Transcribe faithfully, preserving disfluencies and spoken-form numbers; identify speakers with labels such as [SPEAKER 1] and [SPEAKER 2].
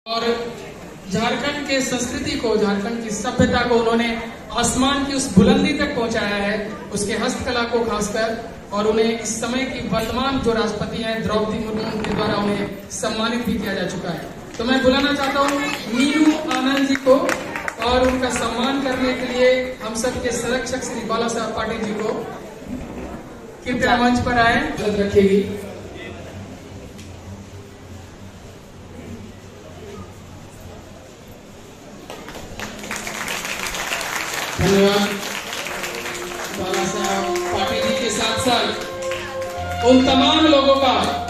[SPEAKER 1] और झारखंड के संस्कृति को, झारखंड की सभ्यता को उन्होंने आसमान की उस बुलंदी तक पहुंचाया है, उसके हस्तकला को खासकर। और उन्हें इस समय की वर्तमान जो राष्ट्रपति हैं द्रौपदी मुर्मू के द्वारा उन्हें सम्मानित भी किया जा चुका है। तो मैं बुलाना चाहता हूँ मीनू आनंद जी को, और उनका सम्मान करने के लिए हम सब के संरक्षक श्री बालासाहब पाटिल जी को कृपया मंच पर आए, मदद रखेगी। धन्यवाद। बालासाहब पाटिल जी के साथ साथ उन तमाम लोगों का